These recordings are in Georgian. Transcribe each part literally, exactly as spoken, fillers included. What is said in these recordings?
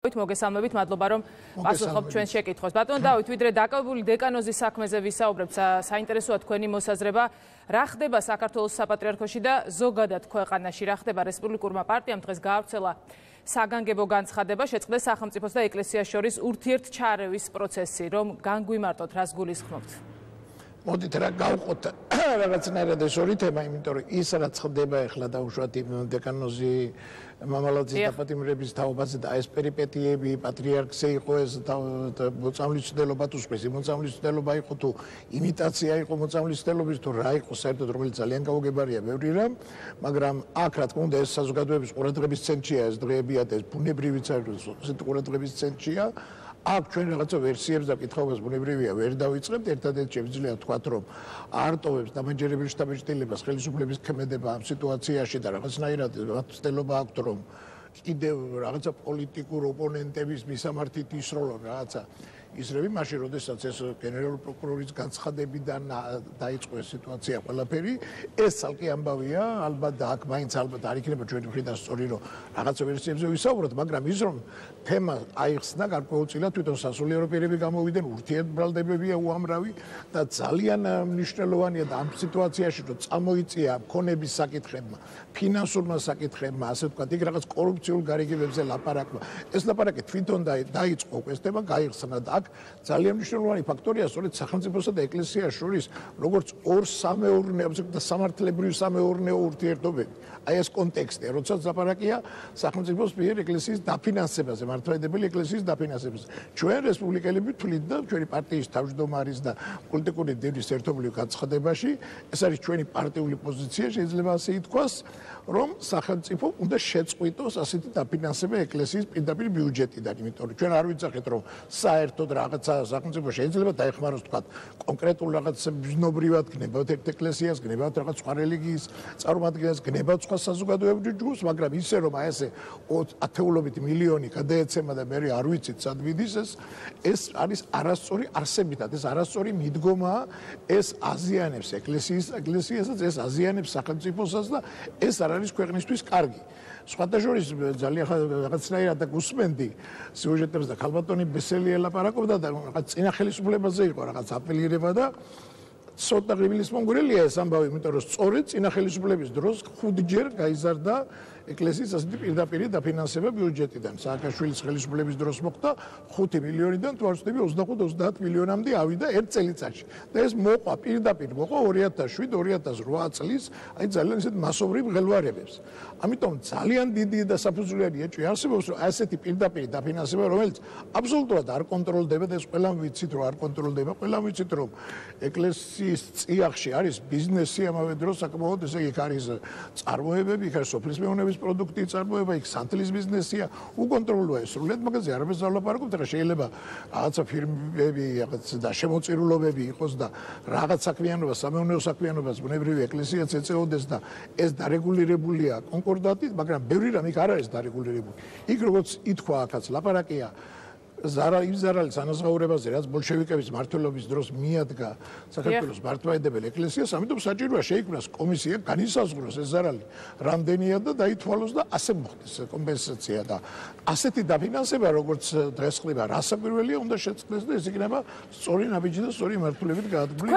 მოგესალმებით, მადლობა რომ პასუხობთ ჩვენს შეკითხვას. ბატონო დავით, ვიდრე დაკავებული დეკანოზის საქმეზე ვისაუბრებთ, საინტერესოა თქვენი მოსაზრება, რა ხდება საქართველოს საპატრიარქოში და ზოგადად ქვეყანაში, რა ხდება რესპუბლიკურმა პარტიამ დღეს გაავრცელა საგანგებო განცხადება, შეწყდა სახელმწიფოს და ეკლესიას შორის ურთიერთჩარევის პროცესი, რომ განგვიმარტოთ, რას გულისხმობთ? მოდით რა გავყოთ რაღაცნაირად ეს ორი თემა, იმიტომ რომ ის რაც ხდება ახლა დაუშვათ იმ დეკანოზი მამალაძის დაპატიმრების თაობაზე და ეს პერიპეტიები პატრიარქზე იყო ეს მოწამვლის ცდელობა თუ სპეცი მოწამვლის ცდელობა იყო თუ იმიტაცია იყო მოწამვლის ცდელობის თუ რა იყო საერთოდ რომელიც ძალიან გაუგებარია ბევრი რამ, მაგრამ აქ რა თქმა უნდა ეს საზოგადოების ყურადღების ცენტრია ეს დღეებია და ეს ბუნებრივიც არის ესეთი ყურადღების ცენტრია. აქ ჩვენ რაღაცა ვერსიებს და კითხვებს ბუნებრივია ვერ დავიწყებთ, ერთადერთი შეგვიძლია ვთქვათ, რომ არტოვებს დამაჯერებელი შთაბეჭდილებას ხელისუფლების ქმედება ამ სიტუაციაში და რაღაცნაირად ცდელობა აქვთ, რომ კიდევ რაღაცა პოლიტიკურ ოპონენტების მისამართით ისროლონ რაღაცა ისრები, მაშინ როდესაც ეს გენერალური პროკურორის განცხადებიდან დაიწყო ეს სიტუაცია ყველაფერი, ეს ცალკე ამბავია, ალბათ და აქ მაინც ალბათ არ იქნება ჩვენი მხრიდან სწორი, რომ რაღაცა ვერსიებზე ვისაუბროთ, მაგრამ ის რომ თემა აიხსნა გარკვეულწილად თვითონ სასულიერო პირები გამოვიდნენ, ურთიერთბრალდებებია უამრავი და ძალიან მნიშვნელოვანია და ამ სიტუაციაში რომ წამოიწია მქონების საკითხებმა, ფინანსურმა საკითხებმა, ასე ვთქვათ, იქ რაღაც კორუფციულ გარიგებებზე ლაპარაკმა. ეს ლაპარაკი თვითონ დაიწყო უკვე ეს თემა გაიხსნა და აქ ძალიან მნიშვნელოვანი ფაქტორია სწორედ სახელმწიფოსა და ეკლესიას შორის როგორც ორ სამეურნეო და სამართლებრივ სამეურნეო ურთიერთობები. აი ეს კონტექსტია, როდესაც ლაპარაკია სახელმწიფოს მიერ ეკლესიის დაფინანსებაზე, მართლმადიდებელი ეკლესიის დაფინანსებაზე. ჩვენ რესპუბლიკელები თვლით და ჩვენი პარტიის თავმჯდომარის და პოლიტიკური დევნის ერთობლივ განცხადებაში, ეს არის ჩვენი პარტიული პოზიცია, შეიძლება ასე ითქვას, რომ სახელმწიფო უნდა შეწყვიტოს ასეთი დაფინანსება ეკლესიის პირდაპირ ბიუჯეტიდან, იმიტომ რომ ჩვენ არ ვიცახეთ, რომ საერთოდ რაღაცა სახელმწიფო შეიძლება დაეხმაროს თქვა კონკრეტულ რაღაც ბიზნობრივად გნებავთ ერთ ეკლესიას, გნებავთ რაღაც სხვა რელიგიის წარმომადგენლებს, გნებავთ სხვა საზოგადოებრივ ჯგუფს, მაგრამ ისე რომ აი ესე ათეულობით მილიონი გადაეცემა და მე არ ვიცით სად მიდის ეს, ეს არის არასწორი არსებითად, ეს არასწორი მიდგომაა, ეს აზიანებს ეკლესიის ეკლესიასაც, ეს აზიანებს სახელმწიფოსაც და ეს არ არის ქვეყნისთვის კარგი. სხვათა შორის ძალიან რაღაცნაირად და გუსმენდი სიუჟეტებს და ქალბატონი ბესელი ელაპარაკობდა და რაღაც წინა ხელისუფლებაზე იყო რაღაც აპელირება და ცოტა ღირსმონგვრელია ეს ამბავი, იმიტომ რომ სწორედ წინა ხელისუფლების დროს ხუთჯერ გაიზარდა ეკლესიის ასეთი პირდაპირ დაფინანსება ბიუჯეტიდან. სააკაშვილის ხელისუფლების დროს მოხდა ხუთი მილიონიდან თუ არ ვცდები ოცდახუთ ოცდაათ მილიონამდე ავიდა ერთ წელიწადში. და ეს მოყვა პირდაპირ მოყვა ორი ათას შვიდ ორი ათას რვა წლის, აი ძალიან ისეთ მასობრივ ღელვარებებს. ამიტომ ძალიან დიდი და საფუძვლიანი ეჭვი არსებობს, რომ ასეთი პირდაპირ დაფინანსება, რომელიც აბსოლუტურად არ კონტროლდება და ეს ყველამ ვიცით, რომ არ კონტროლდება, ყველამ ვიცით, რომ ეკლესიის წიაღში არის ბიზნესი, ამავე დროს საკმაოდ ესე იქ არის წარმოებები, იქ არის სოფლის მეურნეობის პროდუქტი წარმოება, იქ სანთლის ბიზნესია, უკონტროლოა ეს სრულად მაგაზე არაფერს არ ვლაპარაკობთ, ახლა შეიძლება რაღაცა ფირმები, რაღაც და შემოწირულობები იყოს და რაღაც საქმიანობა, სამეურნეო საქმიანობას ბუნებრივი ეკლესიაც ეწეოდეს და ეს დარეგულირებულია კონკორდატით, მაგრამ ბევრი რამ იქ არ არის დარეგულირებული. იქ როგორც ითქვა, აქაც ლაპარაკია ზარა იმ ზარალის ანაზღაურებაზე, რაც ბოლშევიკების მმართველობის დროს მიადგა საქართველოს მართლმადიდებელი ეკლესიას, ამიტომ საჭიროა შეიქმნას კომისია, განისაზღვროს ეს ზარალი რამდენია და დაითვალოს და ასე მოხდეს კომპენსაცია და ასეთი დაფინანსება, როგორც დღეს ხდება, რასაკვირველია, უნდა შეწყდეს და ეს იქნება სწორი ნაბიჯი და სწორი მართლებით გაადგმული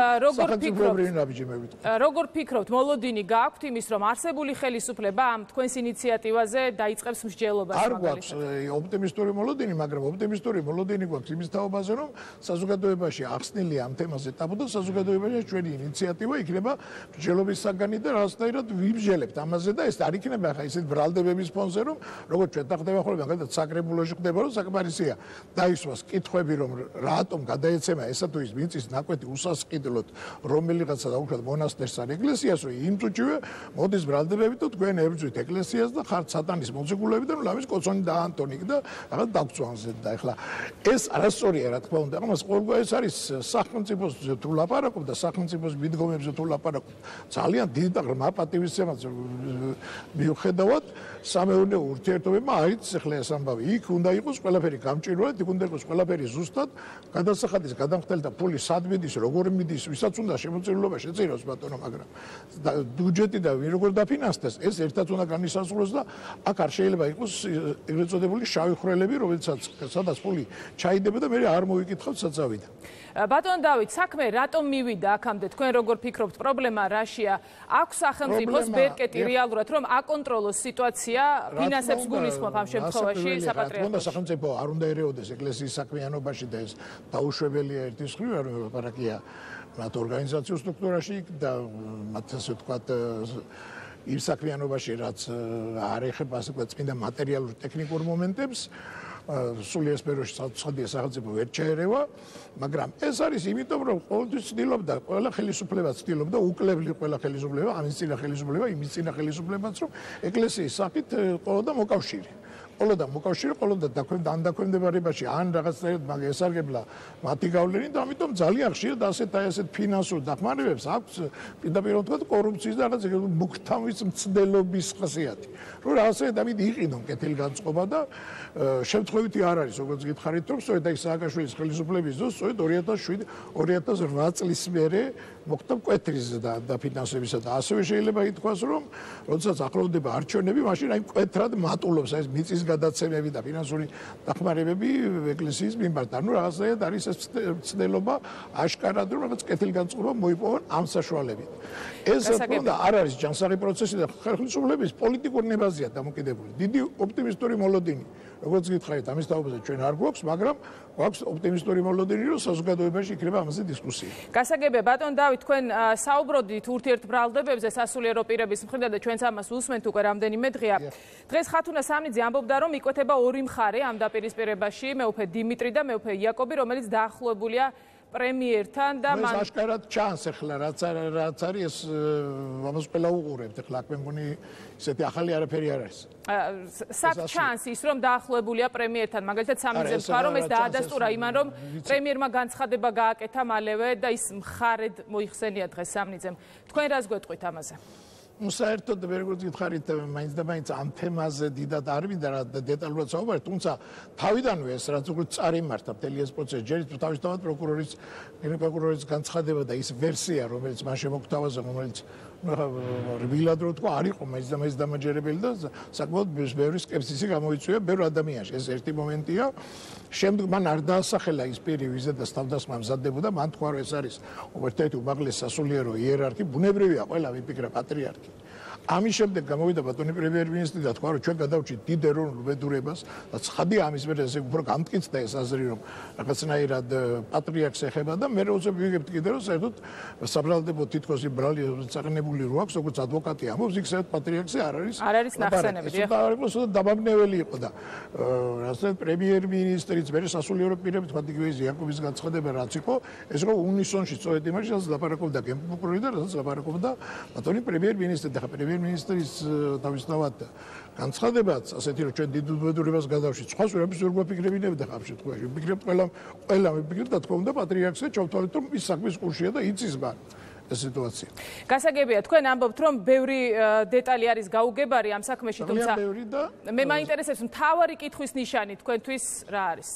ნაბიჯი. როგორ ფიქრობთ, მოლოდინი გააქვთ იმის, რომ არსებული ხელისუფლება ამ თქვენს ინიციატივაზე დაიწყებს მსჯელობას? არ გვაქვს ოპტიმისტური მოლოდინი, მაგრამ ოპტიმისტური მოლოდინი გვაქვს იმის თაობაზე, რომ საზოგადოებაში ახსნილი ამ თემაზე ტაბუ და საზოგადოებაში ჩვენი ინიციატივა იქნება მსჯელობის საგანი და რაღაცნაირად ვიბჟელებთ ამაზე და ეს არ იქნება ახლა ისეთ ბრალდებების ფონზე, რომ როგორც ჩვენ ხდება ხოლმე, მაგალითად საკრებულოში ხდება, რომ საკმარისია დაისვას კითხვები, რომ რატომ გადაეცემა ესა თუ ის მიწის ნაკვეთი უსასყიდლოდ რომელიღაცა დაუშვათ მონასტერს ან ეკლესიას, რომ იმ წუთშივე მოდის ბრალდებები და თქვენ ებრძვით ეკლესიას და ხართ სატანის მოციქულები და ლამის კოცონი დაანტონიკ და რაღაც დაგწვანზე და ეხლა ეს არასწორია რა თქმა უნდა. ამას ყოველგვარ ეს არის სახელმწიფოზე თუ ლაპარაკობ და სახელმწიფოს მიდგომებზე თუ ლაპარაკობ ძალიან დიდი და ღრმა პატივისცემას მიუხედავად სამეურნეო ურთიერთობებმა აიც ეხლა ეს ამბავი იქ უნდა იყოს ყველაფერი გამჭირვალედ, იქ უნდა იყოს ყველაფერი ზუსტად გადასახადის გადამხდელთა ფული სად მიდის, როგორ მიდის, ვისაც უნდა შემოწირულობა შეწიროს ბატონო, მაგრამ ბიუჯეტი და ვინ როგორ დაფინანსდეს, ეს ერთად უნდა განისაზღვროს და აქ არ შეიძლება იყოს ეგრეთ წოდებული შავი ხვრელები, რომელიცაც სადაც ფული ჩაიდება და მე არ მოვიკითხავთ საწავიდან. ბატონო დავით, საქმე რატომ მივიდა აქამდე? თქვენ როგორ ფიქრობთ, პრობლემა რაშია? აქვს სახელმწიფოს ბერკეტი რეალურად რომ აკონტროლოს სიტუაცია, ფინანსებს გულისხმობ ამ შემთხვევაში საპატრიარქოში? სახელმწიფო არ უნდა ერეოდეს ეკლესიის საქმიანობაში და ეს დაუშვებელია ერთის მხრივ, რომ ლაპარაკია მათ ორგანიზაციულ სტრუქტურაში და მათ ასე ვთქვათ იმ საქმიანობაში, რაც არ ეხება ასე ვთქვათ წმინდა მატერიალურ ტექნიკურ მომენტებს. სულიერ სფეროში საწყადია სახელმწიფო ვერ ჩაერევა, მაგრამ ეს არის იმიტომ, რომ ყოველთვის ცდილობდა, ყველა ხელისუფლება ცდილობდა უკლებლი ყველა ხელისუფლება, ამის წინა ხელისუფლება, იმის წინა ხელისუფლებაც, რომ ეკლესიის სახით ყოლოდა მოკავშირე. ყოლოდა მოკავშირე, ყოლოდა დაქვემდებარებაში, ან რაღაცნაირად მაგ ესარგებლა მათი გავლენით და ამიტომ ძალიან ხშირად ასეთ აი ასეთ ფინანსურ დახმარებებს აქვს პირდაპირ ვთქვათ კორუფციის და რაღაც მუქთავის მცდელობის ხასიათი. რომ რაღაცა დავით იყიდონ კეთილი განწყობა და შემთხვევითი არ არის, როგორც გითხარით, რომ სწორედ აი სააკაშვილის ხელისუფლების დროს სწორედ ორი ათას შვიდი ორი ათას რვა წლის მერე მოხდა მკვეთრის დაფინანსებისა და ასევე შეიძლება ითქვას, რომ როდესაც ახლოვდება არჩევნები, მაშინ აი მკვეთრად მატულობს ეს მიწის გადაცემები და ფინანსური დახმარებები ეკლესიის მიმართ. ანუ რაღაცნაირად არის ეს ცდელობა აშკარად, რომ რაღაც კეთილი განწყობა მოიპოვონ ამ საშუალებით. ეს თქმა არ არის ჯანსაღი პროცესი და ხელისუფლების პოლიტიკურ ნებაზია დამოკიდებული. დიდი ოპტიმისტური მოლოდინი, როგორც გითხარით, ამის თაობაზე ჩვენ არ გვაქვს, მაგრამ გვაქვს ოპტიმისტური მოლოდინი, რომ საზოგადოებაში იქნება ამაზე დისკუსია. გასაგებია, ბატონ დავით, თქვენ საუბრობდით ურთიერთბრალდებებზე სასულიერო პირების მხრიდან და ჩვენც ამას უსმენთ უკვე რამდენიმე დღეა. დღეს ხათუნა სამნიძე ამბობდა, რომ იკვეთება ორი მხარე ამ დაპირისპირებაში, მეუფე დიმიტრი და მეუფე იაკობი, რომელიც დაახლოებულია პრემიერთან და მან აშკარად ჩანს ახლა რაც რაც არის ეს ამას ყველა უყურებთ ახლა აქ მე მგონი ისეთი ახალი არაფერი არ არის. სად ჩანს ის რომ დაახლოებულია პრემიერთან, მაგალითად სამნიძემ თქვა რომ ეს დაადასტურა იმან რომ პრემიერმა განცხადება გააკეთა მალევე და ის მხარედ მოიხსენია დღეს სამნიძემ. თქვენ რას გვეტყვით ამაზე? ну საერთოდ მე როგორც გითხარით მაინც და მაინც ამ თემაზე დიდად არ მინდა რა დეტალურად საუბარი, თუმცა თავიდანვე ეს რაც უკვე წარიმართა მთელი ეს პროცესი ჯერით თავისთავად პროკურორის პროკურორის განცხადება და ის ვერსია რომელიც მან შემოგთავაზა, რომელიც რბილად რო თქვა არ იყო მაინც და მაინც დამაჯერებელი და საკმაოდ ბევრი სკეპსისი გამოიწვია ბევრ ადამიანში. ეს ერთი მომენტია. შემდეგ მან არ დაასახელა ის პირი ვიზედაც თავდასხმა მზადდებოდა, მან თქვა რომ ეს არის ერთ-ერთი უმაღლესი სასულიერო იერარქი, ბუნებრივია ყველა ვიფიქრა პატრიარქი. ამის შემდეგ გამოვიდა ბატონი პრემიერ-მინისტრი და თქვა რომ ჩვენ გადავჭით დიდ ეროვნულ უბედურებას და ცხადია ამის მერე ესე უფრო გამტკიცდა ეს აზრი რომ რაღაცნაირად პატრიარქს ეხება და მე როცა ვიგებთ კიდე რომ საერთოდ საბრალდებო თითქოს იმ ბრალი წაყენებული რო აქვს როგორც ადვოკატი ამბობს იქ საერთოდ პატრიარქზე არ არის არ არის ნახსენები ეს და არ იყო სულ დაბაბნეველი იყო და რასაც პრემიერ-მინისტრიც მე სასულიერო პირები თქვა იგივე იაკობის განცხადება რაც იყო ეს იყო უნისონში სწორედ იმაში რაც ლაპარაკობდა გენპროკურორი და რაც ლაპარაკობდა ბატონი პრემიერ-მინისტრი და პრემიერ-მინისტრის თავისთავად განცხადებაც ასეთი რომ ჩვენ დიდ უბედურებას გადავშით. სხვა სურების ვერ გვაფიქრებინებდა ხა ამ შემთხვევაში. ვფიქრებთ ყველა ყველა ვიფიქრებთ და თქო უნდა პატრიარქზე ჩავთვალეთ რომ ის საქმის კურსია და იცის მან ეს სიტუაცია. გასაგებია, თქვენ ამბობთ რომ ბევრი დეტალი არის გაუგებარი ამ საქმეში, თუმცა მე მაინტერესებს მთავარი კითხვის ნიშანი თქვენთვის რა არის?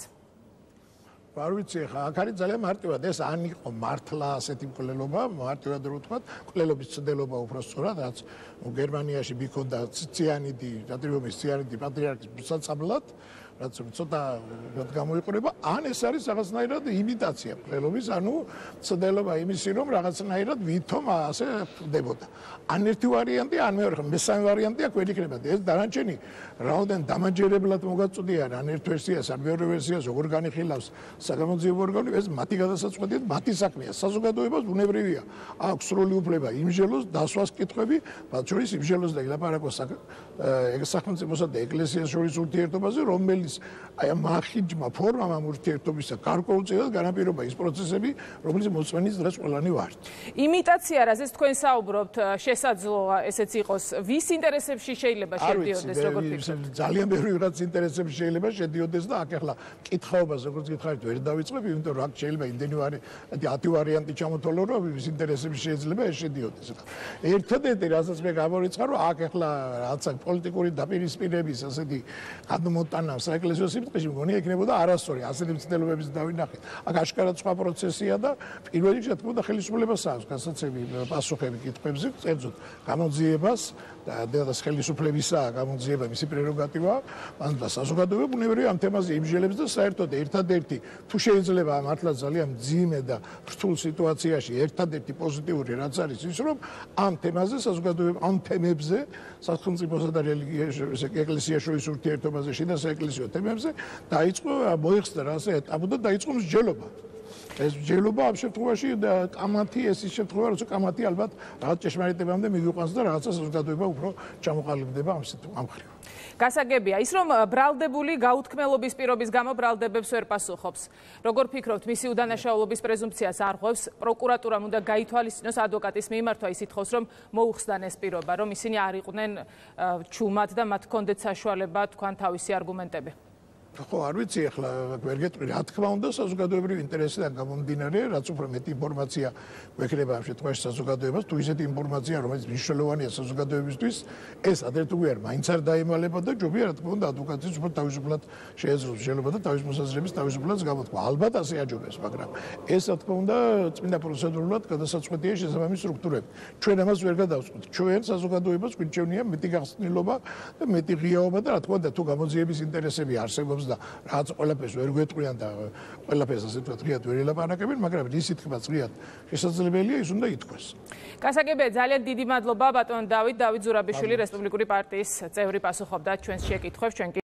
არ ვიცი ხა აქ არის ძალიან მარტივად ეს ან იყო მართლა ასეთი მკვლელობა მარტივად რო ვთქვათ მკვლელობის ცდელობა უფრო სწორად რაც გერმანიაში მიქონდა ციანიდი პატრიომის ციანიდი პატრიარქის საწამლად რაც ცოტა გამოიყურება ან ეს არის რაღაცნაირად იმიტაცია მკვლელობის ანუ ცდელობა იმისი რომ რაღაცნაირად ვითომ ასე ხდებოდა ან ერთი ვარიანტი ან მეორე მესამე ვარიანტი აქ ვერ იქნება ეს დანარჩენი რაოდენ დამაჯერებლად მოგაწოდიან ან ერთ ვერსიას ან მეორე ვერსიას როგორ განიხილავს საგამოძიებო ორგანო ეს მათი გადასაწყვეტია მათი საქმეა საზოგადოებას ბუნებრივია აქვს სრული უფლება იმჟელოს დასვას კითხვები მათ შორის იმჟელოს და ლაპარაკოს სახელმწიფოსა და ეკლესიას შორის ურთიერთობაზე რომელიც რეგიონის აი ამ მახინჯმა ფორმამ ამ ურთიერთობისა გარკვეულწილად განაპირობა ის პროცესები, რომლის მოწმენის დღეს ყველანი ვართ. იმიტაცია, რაზეც თქვენ საუბრობთ, შესაძლოა ესეც იყოს, ვის ინტერესებში შეიძლება შედიოდეს, როგორ ფიქრობთ? ძალიან ბევრი ვიღაც ინტერესებში შეიძლება შედიოდეს და აქ ახლა კითხაობას როგორც გითხარით ვერ დავიწყებ, იმიტომ რომ აქ შეიძლება იმდენი ათი ვარიანტი ჩამოთვალო, რომ ვის ინტერესებში შეიძლება ეს შედიოდეს. ერთადერთი რასაც მე გამორიცხა, რომ აქ ახლა რაც აქ პოლიტიკური დაპირისპირების ასეთი გადმოტანა საეკლესიო სიმწყეში მგონია იქნებოდა არასწორი, ასეთი მცდელობების დავინახეთ. აქ აშკარად სხვა პროცესია და პირველ რიგში რა თქმა უნდა ხელისუფლებას აქვს გასაცემი პასუხები კითხვებზე, წერწოთ გამოძიებას და ხელისუფლებისაა გამოძიება მისი პრეროგატივაა, მან და საზოგადოება ბუნებრივია ამ თემაზე იმჟელებს და საერთოდ ერთადერთი თუ შეიძლება მართლა ძალიან მძიმე და რთულ სიტუაციაში ერთადერთი პოზიტიური რაც არის ის რომ ამ თემაზე საზოგადოება ამ თემებზე სახელმწიფოსა და რელიგიის ეკლესიას შორის ურთიერთობაზე შიდა საეკლესიო თემებზე დაიწყო მოიხსნა რასე ეტაპი და დაიწყო მსჯელობა. ეს მსჯელობა ამ შემთხვევაში კამათი ეს ის შემთხვევა როცა კამათი ალბათ რაღაც ჭეშმარიტებამდე მივიყვანს და რაღაცა საზოგადოება უფრო ჩამოყალიბდება ამ ამ მხრივ. გასაგებია ის რომ ბრალდებული გაუთქმელობის პირობის გამო ბრალდებებს ვერ პასუხობს. როგორ ფიქრობთ, მისი უდანაშაულობის პრეზუმპციას არ ღვევს, პროკურატურამ უნდა გაითვალისწინოს ადვოკატის მიმართვა ის ითხოვს რომ მოუხსნან ეს პირობა, რომ ისინი არ იყვნენ ჩუმად და მათ ჰქონდეთ საშუალება თქვან თავისი არგუმენტები. ხო, არ ვიცი ახლა ვერ გეტყვი, რა თქმა უნდა, საზოგადოებრივი ინტერესიდან გამომდინარე, რაც უფრო მეტი ინფორმაცია გვექნება ამ შემთხვევაში საზოგადოებას, თუ ისეთი ინფორმაცია, რომელიც მნიშვნელოვანია საზოგადოებისთვის, ეს ადრეთ უღარ მაინც არ დაემალება და ჯობია, რა თქმა უნდა, ადვოკატის უფრო თავისუფლად შეეძლოს შეიძლება და თავის მოსაზრების თავისუფლად გამოთქვა. ალბათ ასე აჯობებს, მაგრამ ეს რა თქმა უნდა, წმინდა პროცედურულად გადასაწყვეტია შესაბამის სტრუქტურები. ჩვენ ამას ვერ გადავწყვეტთ. ჩვენ საზოგადოებას გვირჩევნია მეტი გახსნილობა და მეტი ღიაობა და რა თქმა უნდა, თუ გამოძიების ინტერესები არსებობს და რაც ყველაფერს ვერ გვეტყვიან და ყველაფერს ასე ვთქვათ, ღიად ვერ ელაპარაკებენ, მაგრამ რისი თქმა ღიად შესაძლებელია ის უნდა ითქვას. გასაგებია, ძალიან დიდი მადლობა ბატონ დავით, დავით ზურაბიშვილი, რესპუბლიკური პარტიის წევრი პასუხობდა ჩვენს შეკითხვებს, ჩვენ